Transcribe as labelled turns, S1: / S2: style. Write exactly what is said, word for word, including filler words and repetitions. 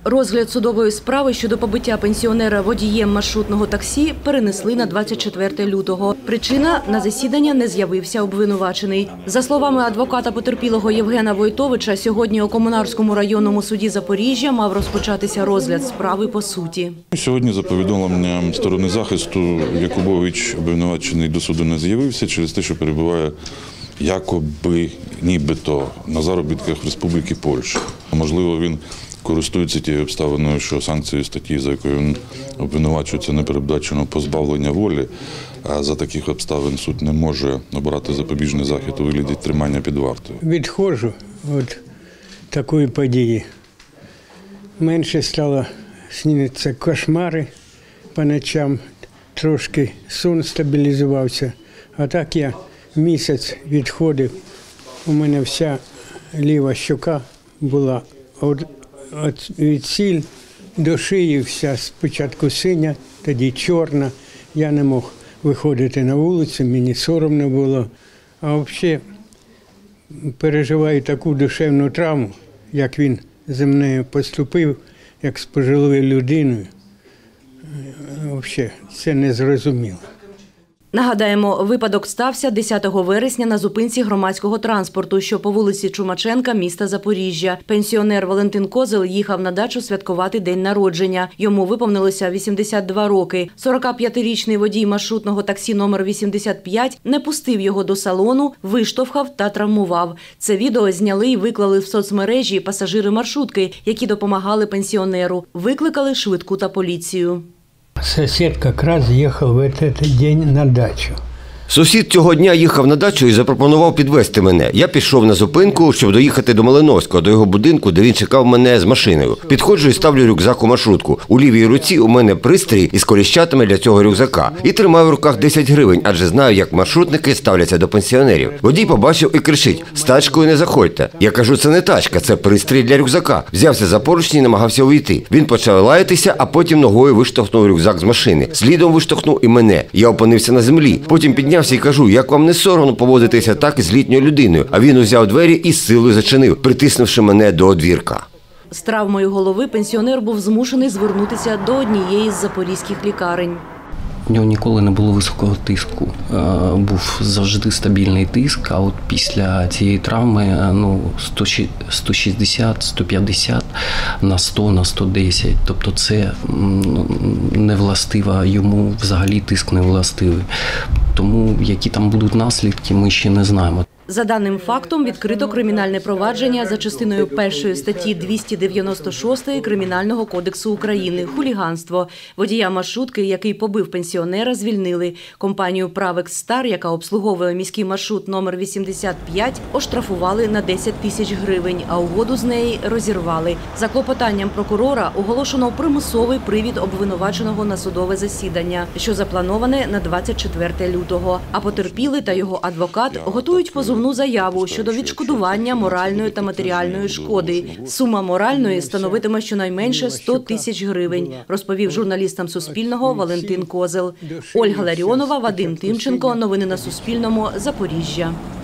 S1: Розгляд судової справи щодо побиття пенсіонера водієм маршрутного таксі перенесли на двадцять четверте лютого. Причина – на засідання не з'явився обвинувачений. За словами адвоката потерпілого Євгена Войтовича, сьогодні у Комунарському районному суді Запоріжжя мав розпочатися розгляд справи по суті.
S2: Сьогодні, за повідомленням сторони захисту, Якубович обвинувачений до суду не з'явився через те, що перебуває якоби, нібито на заробітках в Республіці Польща. Можливо, він користується тією обставиною, що санкцією статті, за якою він обвинувачується, не передбачено позбавлення волі, а за таких обставин суд не може обрати запобіжний захід у вигляді тримання під вартою.
S3: Відходжу від такої події. Менше стало снитися кошмари по ночам, трошки сон стабілізувався. А так я місяць відходив, у мене вся ліва щока була від сіль до шиї, вся спочатку синя, тоді чорна. Я не мог виходити на вулицю, мені соромно було. А взагалі переживаю таку душевну травму, як він зі мною поступив, як з пожилою людиною. Взагалі це незрозуміло.
S1: Нагадаємо, випадок стався десятого вересня на зупинці громадського транспорту, що по вулиці Чумаченка міста Запоріжжя. Пенсіонер Валентин Козел їхав на дачу святкувати день народження. Йому виповнилося вісімдесят два роки. сорокап'ятирічний водій маршрутного таксі номер вісімдесят п'ять не пустив його до салону, виштовхав та травмував. Це відео зняли і виклали в соцмережі пасажири маршрутки, які допомагали пенсіонеру. Викликали швидку та поліцію.
S3: Сусід якраз їхав в цей день на дачу.
S4: Сусід цього дня їхав на дачу і запропонував підвезти мене. Я пішов на зупинку, щоб доїхати до Малиновського, до його будинку, де він чекав мене з машиною. Підходжу і ставлю рюкзак у маршрутку. У лівій руці у мене пристрій із коліщатами для цього рюкзака. І тримаю в руках десять гривень, адже знаю, як маршрутники ставляться до пенсіонерів. Водій побачив і кричить: «З тачкою не заходьте». Я кажу: «Це не тачка, це пристрій для рюкзака». Взявся за поручні і намагався увійти. Він почав лаятися, а потім ногою виштовхнув рюкзак з машини. Слідом виштовхнув і мене. Я опинився на землі. Потім піднявся і кажу: «Як вам не соромно поводитися так із літньою людиною?» А він узяв двері і з силою зачинив, притиснувши мене до одвірка.
S1: З травмою голови пенсіонер був змушений звернутися до однієї з запорізьких лікарень.
S5: У нього ніколи не було високого тиску, був завжди стабільний тиск, а от після цієї травми ну, сто шістдесят - сто п'ятдесят на сто на сто десять, тобто це не властиво, йому взагалі тиск не властивий. Тому які там будуть наслідки, ми ще не знаємо.
S1: За даним фактом відкрито кримінальне провадження за частиною першої статті двісті дев'яносто шість Кримінального кодексу України – хуліганство. Водія маршрутки, який побив пенсіонера, звільнили. Компанію «Правекс Стар», яка обслуговує міський маршрут номер вісімдесят п'ять, оштрафували на десять тисяч гривень, а угоду з неї розірвали. За клопотанням прокурора оголошено примусовий привід обвинуваченого на судове засідання, що заплановане на двадцять четверте лютого. А потерпілий та його адвокат готують позов заяву щодо відшкодування моральної та матеріальної шкоди. Сума моральної становитиме щонайменше сто тисяч гривень, розповів журналістам Суспільного Валентин Козел. Ольга Ларіонова, Вадим Тимченко. Новини на Суспільному. Запоріжжя.